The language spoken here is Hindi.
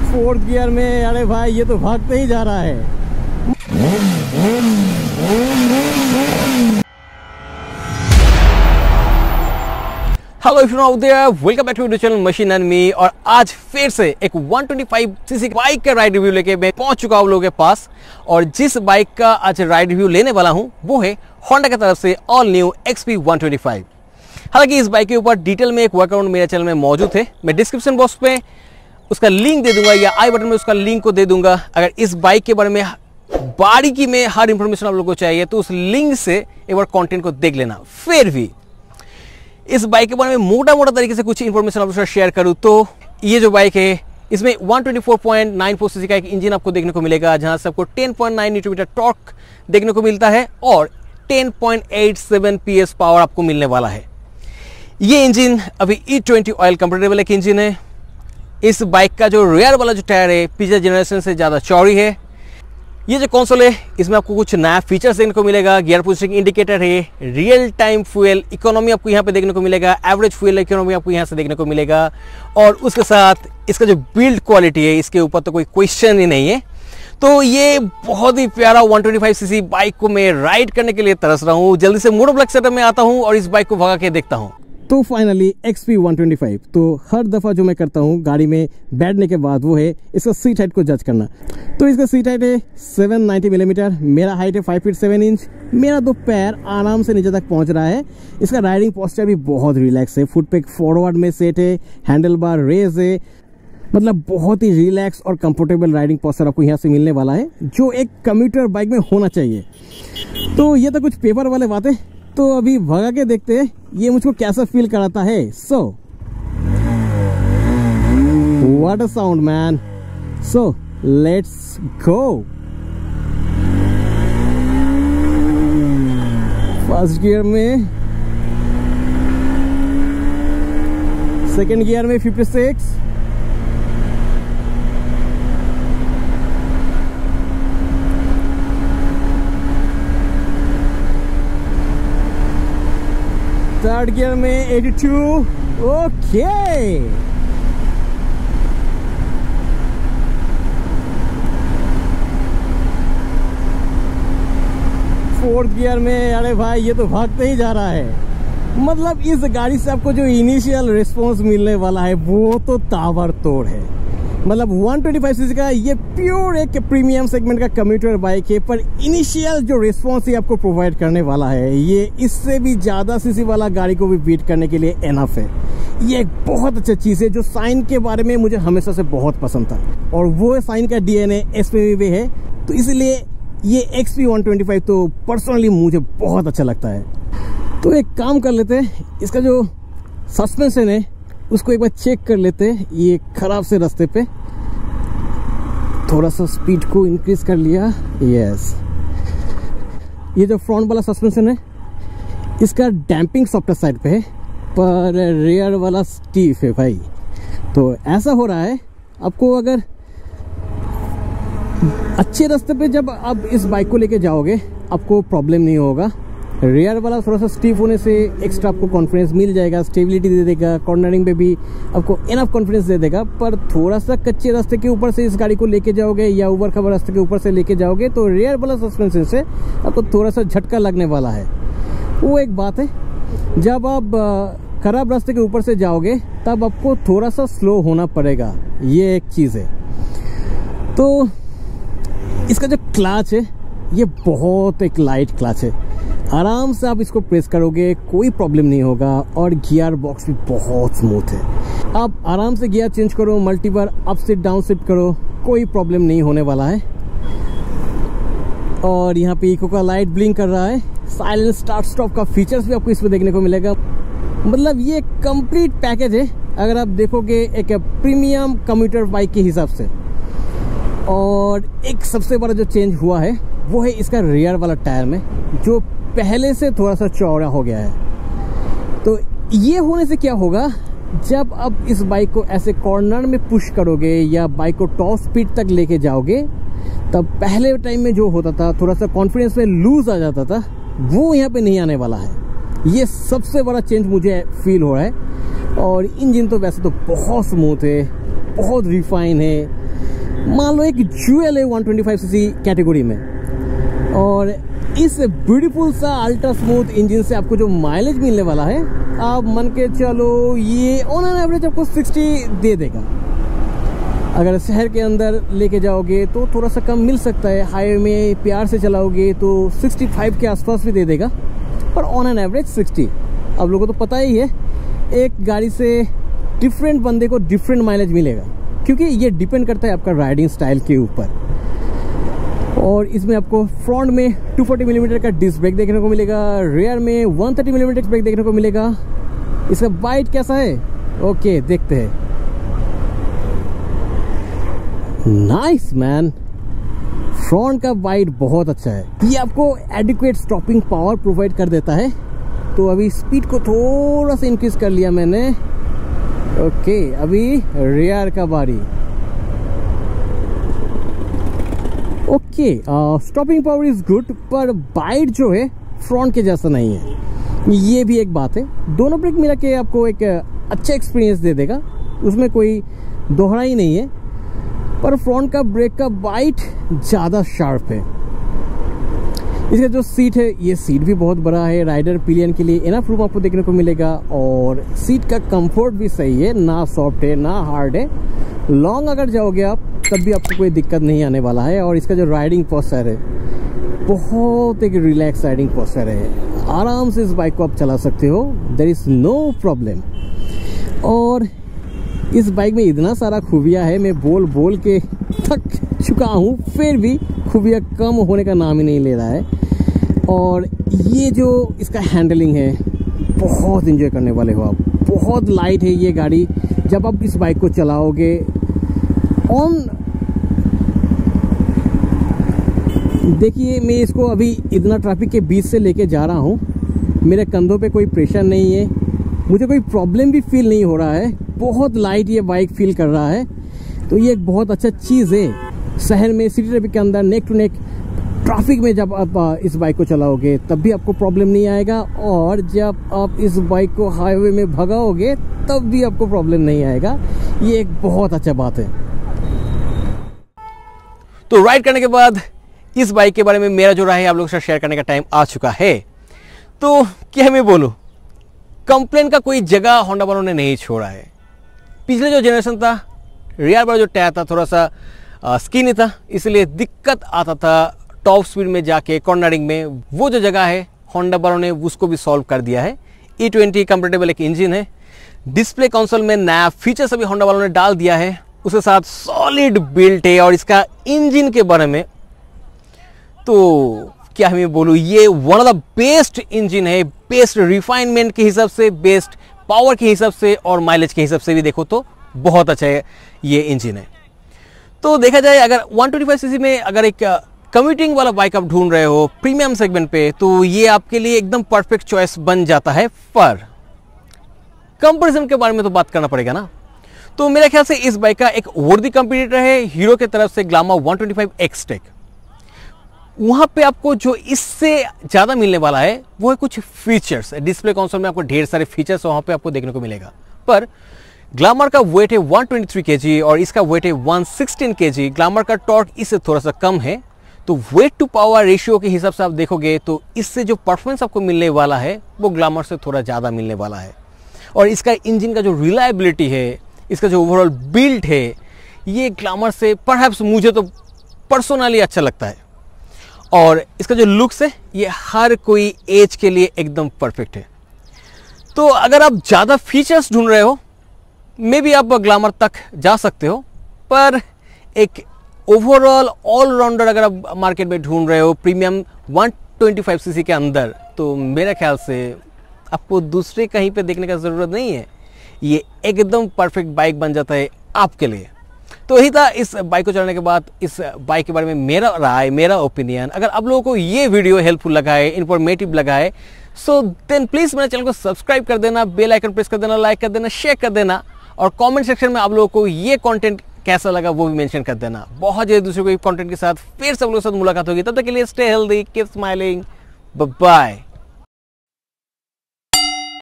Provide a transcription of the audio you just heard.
फोर्थ गियर में। अरे भाई ये तो भागते ही जा रहा है। Hello everyone out there, welcome back to the channel machine and me. और आज फिर से एक 125 सीसी बाइक का राइड रिव्यू लेके मैं पहुंच चुका हूं आप लोगों के पास। और जिस बाइक का आज राइड रिव्यू लेने वाला हूं वो है होंडा की तरफ से ऑल न्यू XP 125। हालांकि इस बाइक के ऊपर डिटेल में एक वर्कआउट मेरे चैनल में मौजूद है, मैं डिस्क्रिप्शन बॉक्स पे उसका लिंक दे दूंगा या आई बटन में उसका लिंक को दे दूंगा। अगर इस बाइक के बारे में बारीकी में हर इंफॉर्मेशन आप लोगों को चाहिए तो उस लिंक से एक बार कंटेंट को देख लेना। फिर भी इस बाइक के बारे में मोटा मोटा तरीके से कुछ इंफॉर्मेशन आपके साथ शेयर करूं तो ये जो बाइक है इसमें 124.94 सीसी का एक इंजन आपको देखने को मिलेगा, जहां से आपको 10.9 न्यूटन मीटर टॉर्क देखने को मिलता है और 10.87 PS पावर आपको मिलने वाला है। ये इंजन अभी E20 ऑयल कंपैटिबल एक इंजन है। इस बाइक का जो रियर वाला जो टायर है पिछले जनरेशन से ज़्यादा चौड़ी है। ये जो कंसोल है इसमें आपको कुछ नया फीचर्स देखने को मिलेगा। गियर पोजिशनिंग इंडिकेटर है, रियल टाइम फ्यूल इकोनॉमी आपको यहाँ पे देखने को मिलेगा, एवरेज फ्यूल इकोनॉमी आपको यहाँ से देखने को मिलेगा। और उसके साथ इसका जो बिल्ड क्वालिटी है इसके ऊपर तो कोई क्वेश्चन ही नहीं है। तो ये बहुत ही प्यारा 125 सीसी बाइक को मैं राइड करने के लिए तरस रहा हूँ। जल्दी से मोटो ब्लॉक सेटअप में आता हूँ और इस बाइक को भगा के देखता हूँ। तो फाइनली XP 125। तो हर दफ़ा जो मैं करता हूँ गाड़ी में बैठने के बाद वो है इसका सीट हाइट को जज करना। तो इसका सीट हाइट है 790 मिलीमीटर, मेरा हाइट है 5 फीट 7 इंच। मेरा दो पैर आराम से नीचे तक पहुँच रहा है। इसका राइडिंग पोस्चर भी बहुत रिलैक्स है। फुट पे फॉरवर्ड में सेट है, हैंडल बार रेज है, मतलब बहुत ही रिलैक्स और कंफर्टेबल राइडिंग पोस्चर आपको यहाँ से मिलने वाला है, जो एक कम्यूटर बाइक में होना चाहिए। तो ये तो कुछ पेपर वाले बातें, तो अभी भगा के देखते हैं ये मुझको कैसा फील कराता है। So what a sound man. So let's go. First gear में, सेकंड गियर में 56, थर्ड गियर में 82। ओके, फोर्थ गियर में। अरे भाई ये तो भागते ही जा रहा है। मतलब इस गाड़ी से आपको जो इनिशियल रिस्पांस मिलने वाला है वो तो ताबड़तोड़ है। मतलब 125 सीसी का ये प्योर एक प्रीमियम सेगमेंट का कम्यूटर बाइक है, पर इनिशियल जो रिस्पांस ही आपको प्रोवाइड करने वाला है ये इससे भी ज़्यादा सीसी वाला गाड़ी को भी बीट करने के लिए एनफ है। ये एक बहुत अच्छा चीज़ है जो साइन के बारे में मुझे हमेशा से बहुत पसंद था, और वो साइन का DNA इसमें भी है। तो इसलिए ये XP 125 तो पर्सनली मुझे बहुत अच्छा लगता है। तो एक काम कर लेते हैं, इसका जो सस्पेंशन है उसको एक बार चेक कर लेते हैं। ये खराब से रास्ते पे थोड़ा सा स्पीड को इंक्रीज कर लिया। यस, ये जो फ्रंट वाला सस्पेंशन है इसका डैम्पिंग सॉफ्टर साइड पे है, पर रियर वाला स्टीफ है भाई। तो ऐसा हो रहा है आपको, अगर अच्छे रास्ते पे जब आप इस बाइक को लेके जाओगे आपको प्रॉब्लम नहीं होगा। रियर वाला थोड़ा सा स्टीफ होने से एक्स्ट्रा आपको कॉन्फिडेंस मिल जाएगा, स्टेबिलिटी दे देगा, कॉर्नरिंग पे भी आपको इनफ कॉन्फिडेंस दे देगा। पर थोड़ा सा कच्चे रास्ते के ऊपर से इस गाड़ी को लेके जाओगे या ऊबर खबर रास्ते के ऊपर से लेके जाओगे तो रियर वाला सस्पेंशन से आपको थोड़ा सा झटका लगने वाला है। वो एक बात है। जब आप खराब रास्ते के ऊपर से जाओगे तब आपको थोड़ा सा स्लो होना पड़ेगा, ये एक चीज़ है। तो इसका जो क्लच है ये बहुत एक लाइट क्लच है, आराम से आप इसको प्रेस करोगे कोई प्रॉब्लम नहीं होगा। और गियर बॉक्स भी बहुत स्मूथ है, आप आराम से गियर चेंज करो, मल्टी बार अप शिफ्ट डाउन शिफ्ट करो, कोई प्रॉब्लम नहीं होने वाला है। और यहाँ पे इको का लाइट ब्लिंक कर रहा है। साइलेंट स्टार्ट स्टॉप का फीचर्स भी आपको इसमें देखने को मिलेगा। मतलब ये कंप्लीट पैकेज है अगर आप देखोगे एक प्रीमियम कम्यूटर बाइक के हिसाब से। और एक सबसे बड़ा जो चेंज हुआ है वो है इसका रियर वाला टायर में, जो पहले से थोड़ा सा चौड़ा हो गया है। तो ये होने से क्या होगा, जब आप इस बाइक को ऐसे कॉर्नर में पुश करोगे या बाइक को टॉप स्पीड तक लेके जाओगे तब पहले टाइम में जो होता था थोड़ा सा कॉन्फिडेंस में लूज आ जाता था, वो यहाँ पे नहीं आने वाला है। ये सबसे बड़ा चेंज मुझे फील हो रहा है। और इंजन तो वैसे तो बहुत स्मूथ है, बहुत रिफाइन है। मान लो एक ज्वेल है 125cc कैटेगरी में, और इस ब्यूटीफुल सा अल्ट्रा स्मूथ इंजन से आपको जो माइलेज मिलने वाला है, आप मान के चलो ये ऑन एन एवरेज आपको 60 दे देगा। अगर शहर के अंदर लेके जाओगे तो थोड़ा सा कम मिल सकता है, हाईवे में प्यार से चलाओगे तो 65 के आसपास भी दे देगा, पर ऑन एन एवरेज 60। आप लोगों को तो पता ही है, एक गाड़ी से डिफरेंट बंदे को डिफरेंट माइलेज मिलेगा, क्योंकि ये डिपेंड करता है आपका राइडिंग स्टाइल के ऊपर। और इसमें आपको फ्रंट में 240 मिलीमीटर का डिस्क ब्रेक देखने को मिलेगा, रियर में 130 मिलीमीटर ब्रेक देखने को मिलेगा। इसका बाइट कैसा है, ओके देखते हैं। नाइस मैन, फ्रंट का बाइट बहुत अच्छा है। ये आपको एडिक्वेट स्टॉपिंग पावर प्रोवाइड कर देता है। तो अभी स्पीड को थोड़ा सा इंक्रीज कर लिया मैंने। ओके, अभी रियर का बारी। Okay, stopping power is good, पर बाइट जो है फ्रंट के जैसा नहीं है, ये भी एक बात है। दोनों ब्रेक मिला के आपको एक अच्छा एक्सपीरियंस दे देगा, उसमें कोई दोहरा ही नहीं है। पर फ्रंट का ब्रेक का बाइट ज़्यादा शार्प है। इसका जो सीट है, ये सीट भी बहुत बड़ा है, राइडर पिलियन के लिए इनफ रूम आपको देखने को मिलेगा। और सीट का कंफर्ट भी सही है, ना सॉफ्ट है ना हार्ड है। लॉन्ग अगर जाओगे आप तब भी आपको कोई दिक्कत नहीं आने वाला है। और इसका जो राइडिंग पोस्चर है, बहुत एक रिलैक्स राइडिंग पोस्चर है, आराम से इस बाइक को आप चला सकते हो, देयर इज नो प्रॉब्लम। और इस बाइक में इतना सारा खूबियाँ है, मैं बोल बोल के थक चुका हूँ, फिर भी खूबियाँ कम होने का नाम ही नहीं ले रहा है। और ये जो इसका हैंडलिंग है, बहुत इंजॉय करने वाले हो आप। बहुत लाइट है ये गाड़ी, जब आप इस बाइक को चलाओगे ऑन। देखिए, मैं इसको अभी इतना ट्रैफिक के बीच से लेके जा रहा हूँ, मेरे कंधों पे कोई प्रेशर नहीं है, मुझे कोई प्रॉब्लम भी फील नहीं हो रहा है। बहुत लाइट ये बाइक फील कर रहा है, तो ये एक बहुत अच्छा चीज़ है। शहर में सिटी ट्रैफिक के अंदर नेक टू नेक ट्रैफिक में जब आप इस बाइक को चलाओगे तब भी आपको प्रॉब्लम नहीं आएगा, और जब आप इस बाइक को हाईवे में भगाओगे तब भी आपको प्रॉब्लम नहीं आएगा। ये एक बहुत अच्छा बात है। तो राइड करने के बाद इस बाइक के बारे में मेरा जो राय है आप लोगों के साथ शेयर करने का टाइम आ चुका है। तो क्या मैं बोलूं, कंप्लेन का कोई जगह होंडा वालों ने नहीं छोड़ा है। पिछले जो जनरेशन था, रियर वाला जो टायर था थोड़ा सा स्किनी था, इसलिए दिक्कत आता था टॉप स्पीड में जाके कॉर्नरिंग में। वो जो जगह है होंडा वालों ने उसको भी सॉल्व कर दिया है। E20 कंफर्टेबल एक इंजन है, डिस्प्ले कंसोल में नया फीचर्स अभी होंडा वालों ने डाल दिया है, उसके साथ सॉलिड बिल्ट है। और इसका इंजन के बारे में तो क्या मैं बोलूँ, ये one of the best engine है, बेस्ट रिफाइनमेंट के हिसाब से, बेस्ट पावर के हिसाब से, और माइलेज के हिसाब से भी देखो तो बहुत अच्छा है ये इंजन है। तो देखा जाए, अगर 125cc में अगर एक कम्यूटिंग वाला बाइक आप ढूंढ रहे हो प्रीमियम सेगमेंट पे, तो ये आपके लिए एकदम परफेक्ट चॉइस बन जाता है। पर कंपैरिजन के बारे में तो बात करना पड़ेगा ना। तो मेरे ख्याल से इस बाइक का एक वर्दी कंपटीटर है हीरो की तरफ से ग्लैमर 125 एक्सटेक। वहां पे आपको जो इससे ज्यादा मिलने वाला है वो है कुछ फीचर्स। डिस्प्ले कंसोल में आपको ढेर सारे फीचर्स वहां पे आपको देखने को मिलेगा। पर ग्लैमर का वेट है 123 kg और इसका वेट है 116 kg। ग्लैमर का टॉर्क इससे थोड़ा सा कम है, तो वेट टू पावर रेशियो के हिसाब से आप देखोगे तो इससे जो परफॉर्मेंस आपको मिलने वाला है वो ग्लैमर से थोड़ा ज़्यादा मिलने वाला है। और इसका इंजन का जो रिलायबिलिटी है, इसका जो ओवरऑल बिल्ड है, ये ग्लैमर से परहैप्स मुझे तो पर्सनली अच्छा लगता है। और इसका जो लुक्स है, ये हर कोई एज के लिए एकदम परफेक्ट है। तो अगर आप ज़्यादा फीचर्स ढूंढ रहे हो, मे भी आप ग्लैमर तक जा सकते हो। पर एक ओवरऑल ऑलराउंडर अगर आप मार्केट में ढूंढ रहे हो प्रीमियम 125cc के अंदर, तो मेरे ख्याल से आपको दूसरे कहीं पे देखने का ज़रूरत नहीं है। ये एकदम परफेक्ट बाइक बन जाता है आपके लिए। तो यही था इस बाइक को चलाने के बाद इस बाइक के बारे में मेरा राय, मेरा ओपिनियन। अगर आप लोगों को ये वीडियो हेल्पफुल लगा है, इन्फॉर्मेटिव लगा है, सो देन प्लीज़ मेरे चैनल को सब्सक्राइब कर देना, बेल आइकन प्रेस कर देना, लाइक कर देना, शेयर कर देना, और कमेंट सेक्शन में आप लोगों को ये कंटेंट कैसा लगा वो भी मेंशन कर देना। बहुत जल्दी दूसरे कोई कंटेंट के साथ फिर सब लोगों के साथ मुलाकात होगी। तब तक के लिए stay healthy, keep smiling, bye bye.